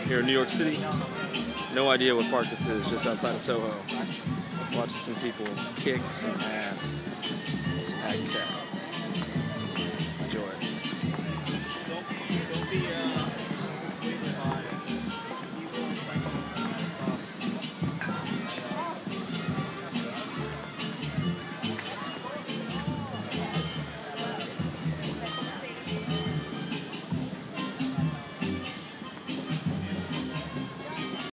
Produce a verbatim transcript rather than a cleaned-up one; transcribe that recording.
here in New York City. No idea what park this is, just outside of Soho. Watching some people kick some ass.